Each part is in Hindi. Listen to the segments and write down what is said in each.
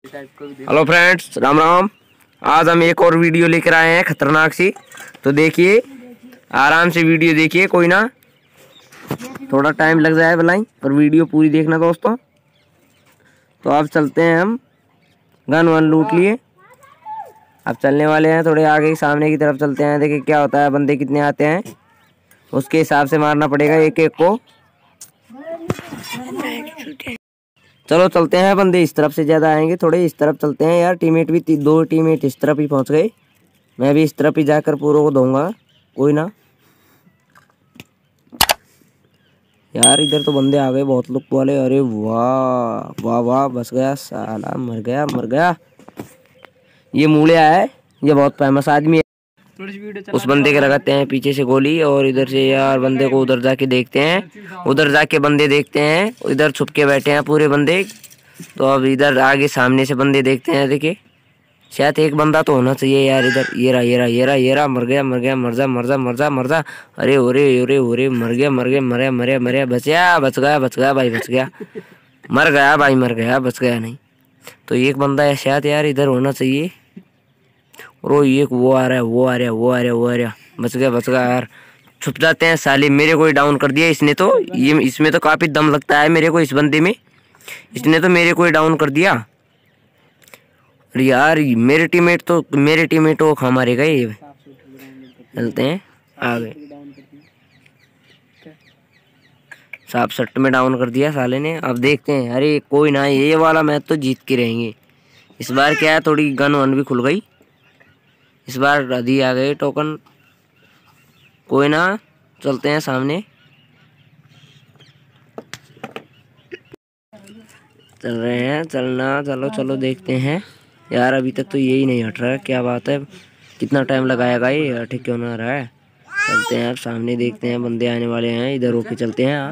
Hello friends, Ram Ram. आज हम एक और वीडियो लेकर आए हैं खतरनाक सी। तो देखिए, आराम से वीडियो देखिए, कोई ना थोड़ा टाइम लग जाए भलाई, पर वीडियो पूरी देखना दोस्तों। तो अब चलते हैं, हम गन वन लूट लिए, अब चलने वाले हैं थोड़े आगे सामने की तरफ चलते हैं। देखिए क्या होता है, बंदे कितने आते हैं उसके हिसाब से मारना पड़ेगा एक एक को। चलो चलते हैं, बंदे इस तरफ से ज्यादा आएंगे, थोड़े इस तरफ चलते हैं यार। टीममेट भी दो टीममेट इस तरफ ही पहुंच गए, मैं भी इस तरफ ही जाकर पूरों को दूंगा, कोई ना। यार इधर तो बंदे आ गए बहुत लुक वाले। अरे वाह वाह वाह, बस गया साला, मर गया मर गया। ये मूलिया है, ये बहुत फेमस आदमी है। उस बंदे के लगाते हैं पीछे से गोली, और इधर से यार बंदे को उधर जाके देखते हैं, उधर जाके बंदे देखते हैं, इधर छुप के बैठे हैं पूरे बंदे। तो अब इधर आगे सामने से बंदे देखते हैं। देखिए शायद एक बंदा तो होना चाहिए यार इधर। ये रहा ये रहा ये रहा ये रहा, मर गया मर गया, मर जा मर जा मर जा मर जा। अरे ओरे ओरे ओरे, मर गया मर गया, मरे मरे मरे, बचा बच गया भाई, बच गया, मर गया भाई, मर गया, बच गया नहीं। तो एक बंदा है शायद यार इधर होना चाहिए। और ये वो आ रहा है, वो आ रहा है, वो आ रहा है, वो आ रहा है, बच गया यार। छुप जाते हैं साले, मेरे को ही डाउन कर दिया इसने तो। ये इसमें तो काफी दम लगता है मेरे को, इस बंदे में। इसने तो मेरे को ही डाउन कर दिया। अरे यार मेरे टीममेट को खा मारेगा ये। चलते हैं आगे। साफ सट्ट में डाउन कर दिया साले ने। अब देखते हैं, अरे कोई ना, ये वाला मैच तो जीत के रहेंगे। इस बार क्या है, थोड़ी गन वन भी खुल गई इस बार, आधी आ गए टोकन। कोई ना, चलते हैं सामने, चल रहे हैं, चलना, चलो चलो देखते हैं। यार अभी तक तो यही नहीं हट रहा है, क्या बात है, कितना टाइम लगाएगा ये, ठीक क्यों ना रहा है। चलते हैं अब सामने, देखते हैं बंदे आने वाले हैं, इधर होके चलते हैं।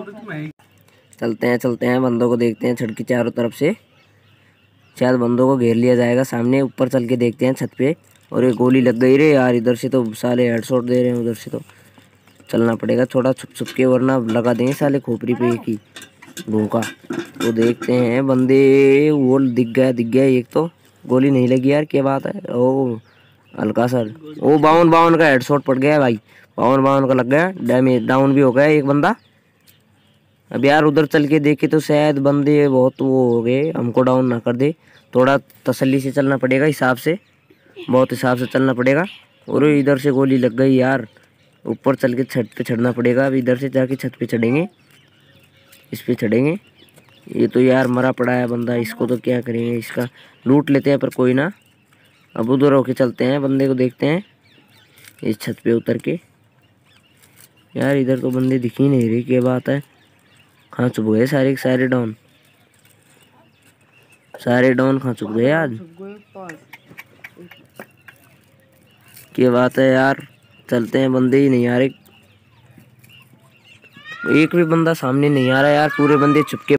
चलते हैं बंदों को देखते हैं, छत की चारों तरफ से शायद बंदों को घेर लिया जाएगा। सामने ऊपर चल के देखते हैं छत पे। और एक गोली लग गई रे यार, इधर से तो साले हेडशॉट दे रहे हैं, उधर से तो चलना पड़ेगा थोड़ा छुप छुप के, वरना लगा देंगे साले खोपड़ी पे एक ही भूखा। तो देखते हैं बंदे, वो दिख गया एक तो। गोली नहीं लगी यार, क्या बात है। ओ हल्का सर, ओ 52 का हेडशॉट पड़ गया भाई, 52 का लग गया, डैमेज डाउन भी हो गया एक बंदा। अब यार उधर चल के देखे तो शायद बंदे बहुत वो हो गए, हमको डाउन ना कर दे। थोड़ा तसल्ली से चलना पड़ेगा, हिसाब से, बहुत हिसाब से चलना पड़ेगा। और इधर से गोली लग गई यार, ऊपर चल के छत पे चढ़ना पड़ेगा। अब इधर से जाके छत पे चढ़ेंगे, इस पे चढ़ेंगे। ये तो यार मरा पड़ा है बंदा, इसको तो क्या करेंगे, इसका लूट लेते हैं, पर कोई ना। अब उधर होके चलते हैं, बंदे को देखते हैं इस छत पे उतर के। यार इधर तो बंदे दिख ही नहीं रही, क्या बात है, कहाँ छुप गए सारे सारे डाउन, सारे डाउन कहाँ छुप गए आज, क्या बात है यार। चलते हैं, बंदे ही नहीं आ रहे, एक भी बंदा सामने नहीं आ रहा यार, पूरे बंदे छुप के